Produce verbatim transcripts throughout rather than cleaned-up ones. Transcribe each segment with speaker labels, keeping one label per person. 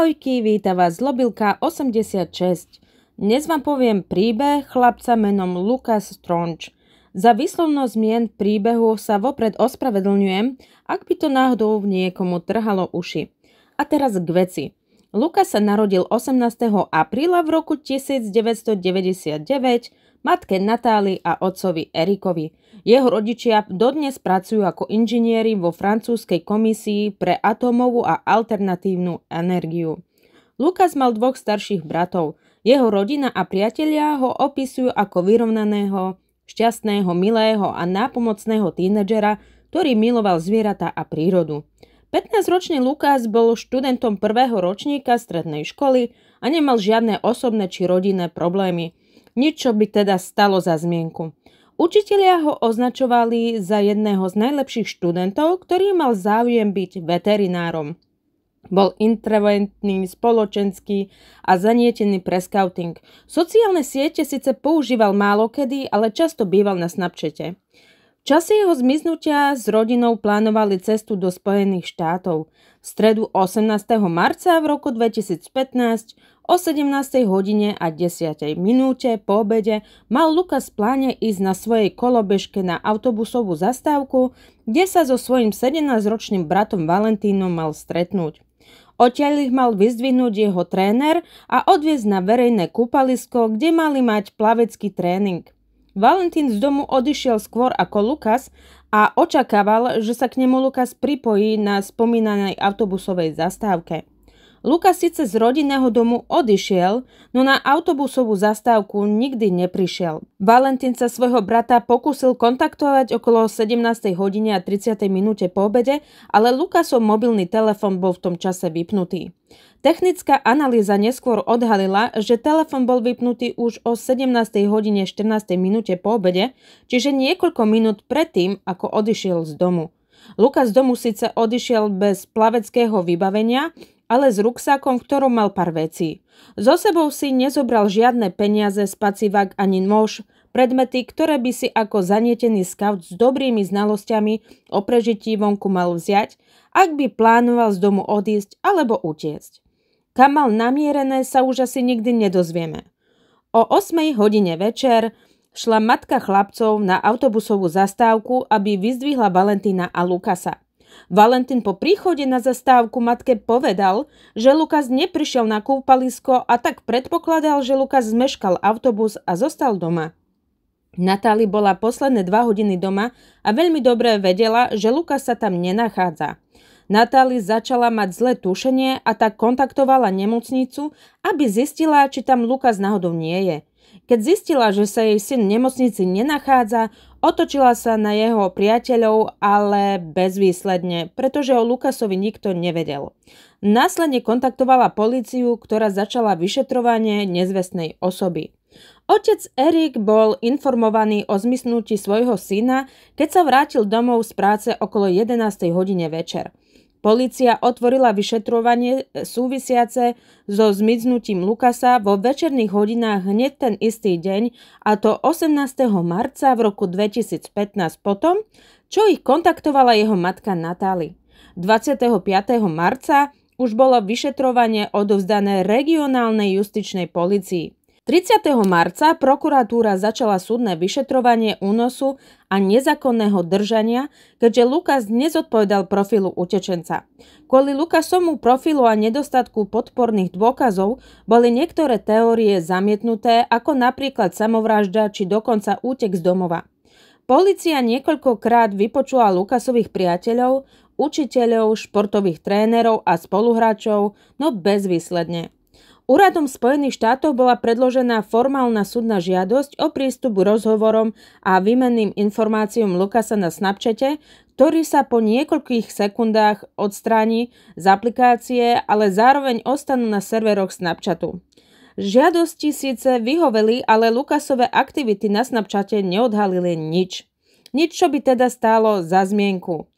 Speaker 1: Ahojky, víta vás Zlobilka osemdesiatšesť. Dnes vám poviem príbeh chlapca menom Lucas Strange. Za výslovnosť mien príbehu sa vopred ospravedlňujem, ak by to náhodou niekomu trhalo uši. A teraz k veci. Lucas sa narodil osemnásteho apríla v roku tisícdeväťstodeväťdesiatdeväť matke Natálii a otcovi Erikovi. Jeho rodičia dodnes pracujú ako inžinieri vo francúzskej komisii pre atómovú a alternatívnu energiu. Lucas mal dvoch starších bratov. Jeho rodina a priatelia ho opisujú ako vyrovnaného, šťastného, milého a nápomocného tínedžera, ktorý miloval zvieratá a prírodu. pätnásťročný Lucas bol študentom prvého ročníka strednej školy a nemal žiadne osobné či rodinné problémy. Nič, čo by teda stalo za zmienku. Učitelia ho označovali za jedného z najlepších študentov, ktorý mal záujem byť veterinárom. Bol introventný, spoločenský a zanietený pre skauting. Sociálne siete síce používal málokedy, ale často býval na Snapchate. V čase jeho zmiznutia s rodinou plánovali cestu do Spojených štátov. V stredu osemnásteho marca v roku dvetisícpätnásť o sedemnástej hodine a desiatej minúte po obede mal Lucas v pláne ísť na svojej kolobežke na autobusovú zastávku, kde sa so svojím sedemnásťročným bratom Valentínom mal stretnúť. Odtiaľ ich mal vyzdvihnúť jeho tréner a odviezť na verejné kúpalisko, kde mali mať plavecký tréning. Valentín z domu odišiel skôr ako Lucas a očakával, že sa k nemu Lucas pripojí na spomínanej autobusovej zastávke. Lucas síce z rodinného domu odišiel, no na autobusovú zastávku nikdy neprišiel. Valentín sa svojho brata pokúsil kontaktovať okolo sedemnástej hodine a tridsiatej minúte po obede, ale Lucasov mobilný telefón bol v tom čase vypnutý. Technická analýza neskôr odhalila, že telefón bol vypnutý už o sedemnástej hodine štrnástej minúte po obede, čiže niekoľko minút predtým, ako odišiel z domu. Lucas z domu síce odišiel bez plaveckého vybavenia, ale s ruksákom, v ktorom mal pár vecí. So sebou si nezobral žiadne peniaze, spacívak ani nôž, predmety, ktoré by si ako zanietený skaut s dobrými znalosťami o prežití vonku mal vziať, ak by plánoval z domu odísť alebo utiecť. Kam mal namierené, sa už asi nikdy nedozvieme. O ôsmej hodine večer šla matka chlapcov na autobusovú zastávku, aby vyzdvihla Valentína a Lucasa. Valentín po príchode na zastávku matke povedal, že Lucas neprišiel na kúpalisko a tak predpokladal, že Lucas zmeškal autobus a zostal doma. Natálii bola posledné dva hodiny doma a veľmi dobre vedela, že Lucas sa tam nenachádza. Natálii začala mať zlé tušenie a tak kontaktovala nemocnicu, aby zistila, či tam Lucas náhodou nie je. Keď zistila, že sa jej syn v nemocnici nenachádza, otočila sa na jeho priateľov, ale bezvýsledne, pretože o Lucasovi nikto nevedel. Následne kontaktovala políciu, ktorá začala vyšetrovanie nezvestnej osoby. Otec Erik bol informovaný o zmiznutí svojho syna, keď sa vrátil domov z práce okolo jedenástej hodine večer. Polícia otvorila vyšetrovanie súvisiace so zmiznutím Lucasa vo večerných hodinách hneď ten istý deň, a to osemnásteho marca v roku dvetisícpätnásť potom, čo ich kontaktovala jeho matka Natálii. dvadsiateho piateho marca už bolo vyšetrovanie odovzdané regionálnej justičnej polícii. tridsiateho marca prokuratúra začala súdne vyšetrovanie únosu a nezákonného držania, keďže Lucas nezodpovedal profilu utečenca. Kvôli Lucasovmu profilu a nedostatku podporných dôkazov boli niektoré teórie zamietnuté, ako napríklad samovražda či dokonca útek z domova. Polícia niekoľkokrát vypočula Lucasových priateľov, učiteľov, športových trénerov a spoluhráčov, no bezvýsledne. Úradom Spojených štátov bola predložená formálna súdna žiadosť o prístup k rozhovorom a výmenným informáciám Lucasa na Snapchate, ktorý sa po niekoľkých sekundách odstráni z aplikácie, ale zároveň ostanú na serveroch Snapchatu. Žiadosti síce vyhoveli, ale Lucasové aktivity na Snapchate neodhalili nič. Nič, čo by teda stálo za zmienku.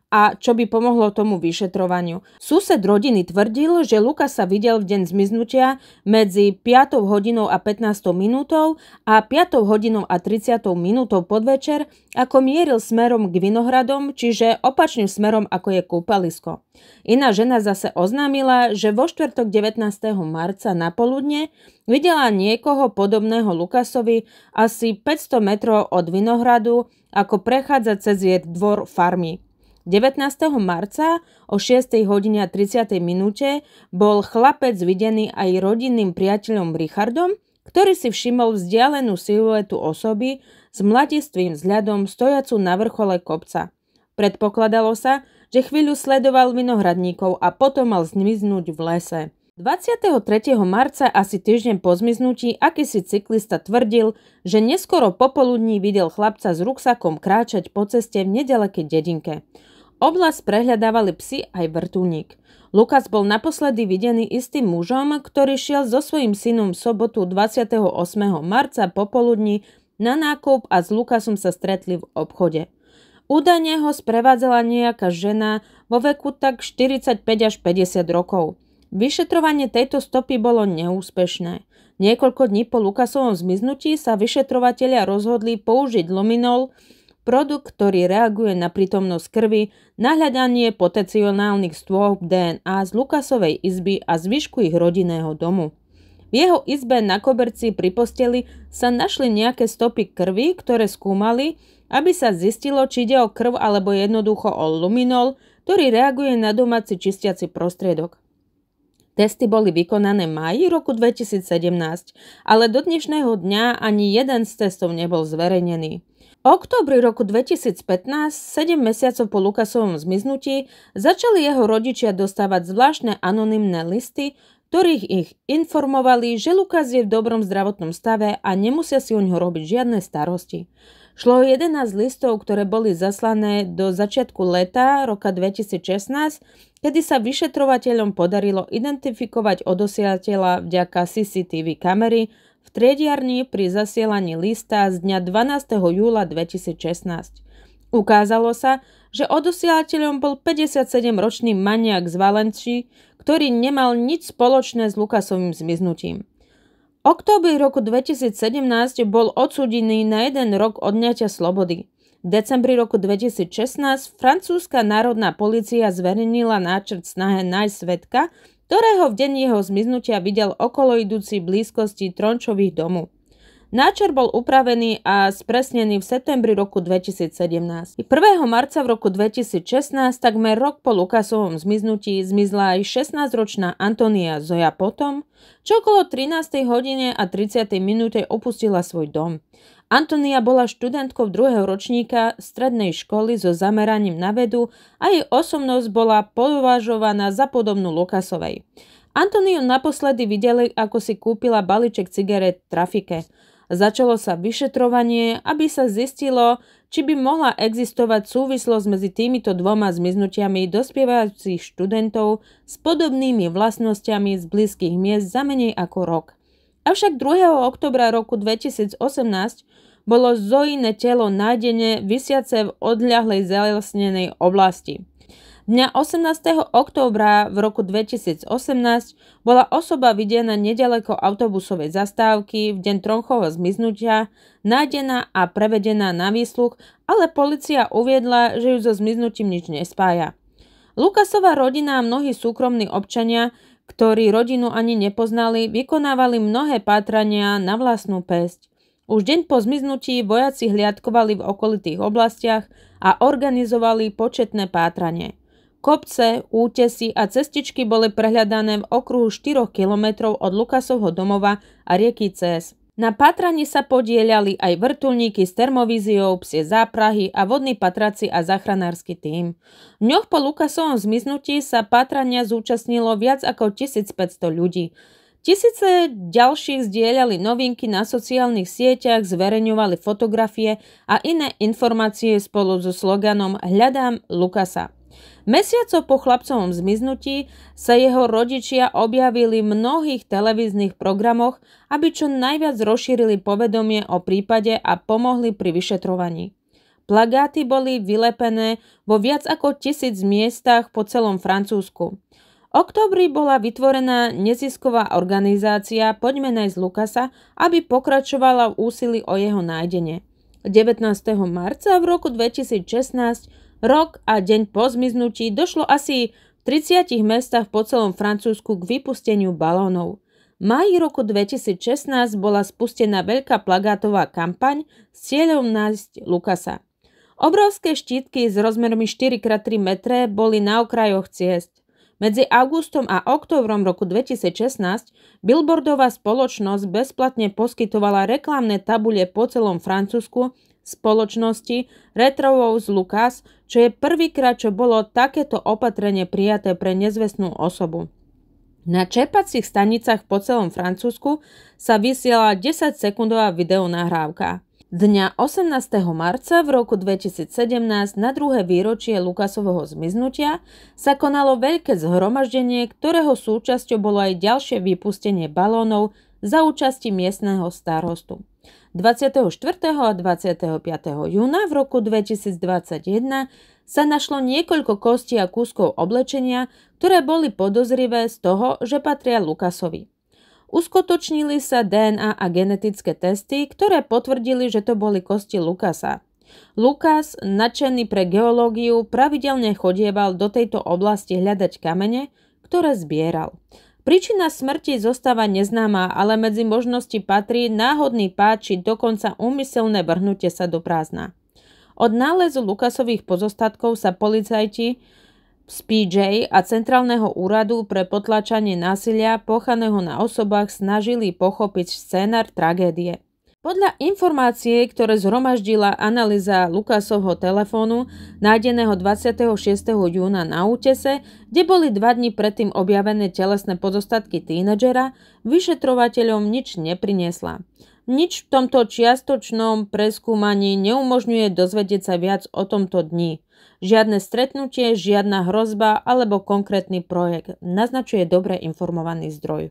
Speaker 1: a čo by pomohlo tomu vyšetrovaniu. Sused rodiny tvrdil, že Lucasa videl v deň zmiznutia medzi piatou hodinou a pätnástou minútou a piatou hodinou a tridsiatou minútou podvečer, ako mieril smerom k Vinohradom, čiže opačným smerom ako je kúpalisko. Iná žena zase oznámila, že vo štvrtok devätnásteho marca na poludne videla niekoho podobného Lucasovi asi päťsto metrov od Vinohradu, ako prechádza cez jej dvor farmy. devätnásteho marca o šiestej hodine a tridsiatej minúte bol chlapec videný aj rodinným priateľom Richardom, ktorý si všimol vzdialenú siluetu osoby s mladistvým vzhľadom stojacu na vrchole kopca. Predpokladalo sa, že chvíľu sledoval vinohradníkov a potom mal zmiznúť v lese. dvadsiateho tretieho marca, asi týždeň po zmiznutí, akýsi cyklista tvrdil, že neskoro popoludní videl chlapca s ruksakom kráčať po ceste v nedalekej dedinke. Oblasť prehľadávali psi aj vrtuľník. Lucas bol naposledy videný istým mužom, ktorý šiel so svojím synom v sobotu dvadsiateho ôsmeho marca popoludní na nákup a s Lucasom sa stretli v obchode. Údajne ho sprevádzala nejaká žena vo veku tak štyridsaťpäť až päťdesiat rokov. Vyšetrovanie tejto stopy bolo neúspešné. Niekoľko dní po Lucasovom zmiznutí sa vyšetrovatelia rozhodli použiť luminol, produkt, ktorý reaguje na prítomnosť krvi, na hľadanie potenciálnych stôp dé en á z Lucasovej izby a zvyšku ich rodinného domu. V jeho izbe na koberci pri posteli sa našli nejaké stopy krvi, ktoré skúmali, aby sa zistilo, či ide o krv alebo jednoducho o luminol, ktorý reaguje na domáci čistiaci prostriedok. Testy boli vykonané v máji roku dvetisícsedemnásť, ale do dnešného dňa ani jeden z testov nebol zverejnený. V októbri roku dvetisícpätnásť, sedem mesiacov po Lucasovom zmiznutí, začali jeho rodičia dostávať zvláštne anonymné listy, ktorých ich informovali, že Lucas je v dobrom zdravotnom stave a nemusia si o ňo robiť žiadne starosti. Šlo o jedenásť listov, ktoré boli zaslané do začiatku leta roka dvetisícšestnásť, kedy sa vyšetrovateľom podarilo identifikovať odosielateľa vďaka cé cé té vé kamery v triediarni pri zasielaní lista z dňa dvanásteho júla dvetisícšestnásť. Ukázalo sa, že odosielateľom bol päťdesiatsedemročný maniak z Valenci, ktorý nemal nič spoločné s Lucasovým zmiznutím. V októbri roku dvetisícsedemnásť bol odsúdený na jeden rok odňatia slobody. V decembri roku dvetisícšestnásť francúzska národná polícia zverejnila náčrt snahe nájsť svedka, ktorého v deň jeho zmiznutia videl okolo idúci blízkosti Trončových domu. Náčrt bol upravený a spresnený v septembri roku dvetisícsedemnásť. prvého marca v roku dvetisícšestnásť, takmer rok po Lucasovom zmiznutí, zmizla aj šestnásťročná Antonia Zoja potom, čo okolo trinástej hodine a tridsiatej minúte opustila svoj dom. Antonia bola študentkou druhého ročníka strednej školy so zameraním na vedu a jej osobnosť bola považovaná za podobnú Lucasovej. Antoniu naposledy videli, ako si kúpila balíček cigaret v trafike. Začalo sa vyšetrovanie, aby sa zistilo, či by mohla existovať súvislosť medzi týmito dvoma zmiznutiami dospievajúcich študentov s podobnými vlastnosťami z blízkych miest za menej ako rok. Avšak druhého októbra roku dvetisícosemnásť bolo Zoine telo nájdené visiace v odľahlej zalesnenej oblasti. Dňa osemnásteho októbra v roku dvetisícosemnásť bola osoba videná nedaleko autobusovej zastávky v deň Tronchovho zmiznutia, nájdená a prevedená na výsluch, ale polícia uviedla, že ju so zmiznutím nič nespája. Lucasova rodina a mnohí súkromní občania, ktorí rodinu ani nepoznali, vykonávali mnohé pátrania na vlastnú päsť. Už deň po zmiznutí vojaci hliadkovali v okolitých oblastiach a organizovali početné pátranie. Kopce, útesy a cestičky boli prehľadané v okruhu štyroch kilometrov od Lucasovho domova a rieky Cés. Na pátraní sa podieľali aj vrtuľníky s termovíziou, psie záprahy a vodní patraci a záchranársky tím. V dňoch po Lucasovom zmiznutí sa pátrania zúčastnilo viac ako tisícpäťsto ľudí. Tisíce ďalších zdieľali novinky na sociálnych sieťach, zverejňovali fotografie a iné informácie spolu so sloganom Hľadám Lucasa. Mesiacov po chlapcovom zmiznutí sa jeho rodičia objavili v mnohých televíznych programoch, aby čo najviac rozšírili povedomie o prípade a pomohli pri vyšetrovaní. Plagáty boli vylepené vo viac ako tisíc miestach po celom Francúzsku. V októbri bola vytvorená nezisková organizácia Poďme nájsť Lucasa, aby pokračovala v úsilí o jeho nájdenie. devätnásteho marca v roku dvetisícšestnásť, rok a deň po zmiznutí, došlo asi v tridsiatich mestách po celom Francúzsku k vypusteniu balónov. V máji roku dvetisícšestnásť bola spustená veľká plagátová kampaň s cieľom nájsť Lucasa. Obrovské štítky s rozmermi štyri krát tri metre boli na okrajoch ciest. Medzi augustom a októbrom roku dvetisícšestnásť billboardová spoločnosť bezplatne poskytovala reklamné tabule po celom Francúzsku spoločnosti Retrovoz Lucas, čo je prvýkrát, čo bolo takéto opatrenie prijaté pre nezvestnú osobu. Na čerpacích stanicách po celom Francúzsku sa vysiela desaťsekundová videonahrávka. Dňa osemnásteho marca v roku dvetisícsedemnásť na druhé výročie Lucasovho zmiznutia sa konalo veľké zhromaždenie, ktorého súčasťou bolo aj ďalšie vypustenie balónov za účasti miestneho starostu. dvadsiateho štvrtého a dvadsiateho piateho júna v roku dvetisícdvadsaťjeden sa našlo niekoľko kostí a kúskov oblečenia, ktoré boli podozrivé z toho, že patria Lucasovi. Uskutočnili sa dé en á a genetické testy, ktoré potvrdili, že to boli kosti Lucasa. Lucas, nadšený pre geológiu, pravidelne chodieval do tejto oblasti hľadať kamene, ktoré zbieral. Príčina smrti zostáva neznáma, ale medzi možnosti patrí náhodný pád či dokonca úmyselné vrhnutie sa do prázdna. Od nálezu Lucasových pozostatkov sa policajti z pé jé a Centrálneho úradu pre potlačanie násilia páchaného na osobách snažili pochopiť scénar tragédie. Podľa informácie, ktoré zhromaždila analýza Lucasovho telefónu, nájdeného dvadsiateho šiesteho júna na útese, kde boli dva dni predtým objavené telesné pozostatky tínedžera, vyšetrovateľom nič nepriniesla. Nič v tomto čiastočnom preskúmaní neumožňuje dozvedieť sa viac o tomto dni. Žiadne stretnutie, žiadna hrozba alebo konkrétny projekt, naznačuje dobre informovaný zdroj.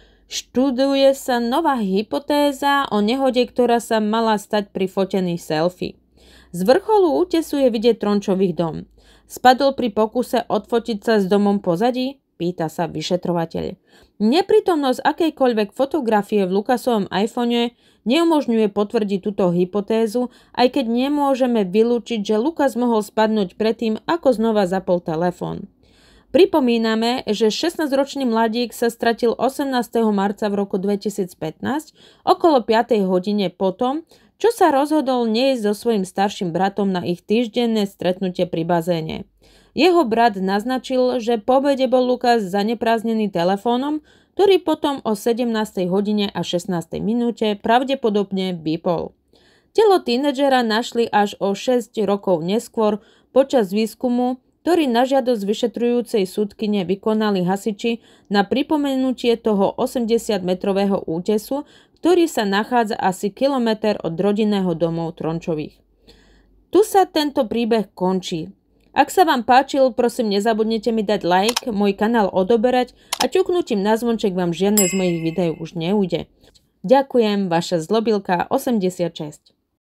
Speaker 1: Študuje sa nová hypotéza o nehode, ktorá sa mala stať pri fotení selfie. Z vrcholu útesu je vidieť Trončových dom. Spadol pri pokuse odfotiť sa s domom pozadí? Pýta sa vyšetrovateľ. Neprítomnosť akejkoľvek fotografie v Lucasovom iPhone neumožňuje potvrdiť túto hypotézu, aj keď nemôžeme vylúčiť, že Lucas mohol spadnúť predtým, ako znova zapol telefón. Pripomíname, že šestnásťročný mladík sa stratil osemnásteho marca v roku dvetisícpätnásť okolo piatej hodine potom, čo sa rozhodol neísť so svojím starším bratom na ich týždenné stretnutie pri bazéne. Jeho brat naznačil, že po obede bol Lucas zanepráznený telefónom, ktorý potom o sedemnástej hodine a šestnástej minúte pravdepodobne vypol. Telo tínedžera našli až o šesť rokov neskôr počas výskumu, ktorý na žiadosť vyšetrujúcej súdkyne vykonali hasiči na pripomenutie toho osemdesiatmetrového útesu, ktorý sa nachádza asi kilometer od rodinného domov Trončových. Tu sa tento príbeh končí. Ak sa vám páčil, prosím nezabudnite mi dať like, môj kanál odoberať a ťuknutím na zvonček vám žiadne z mojich videí už neujde. Ďakujem, vaša Zlobilka osemdesiatšesť.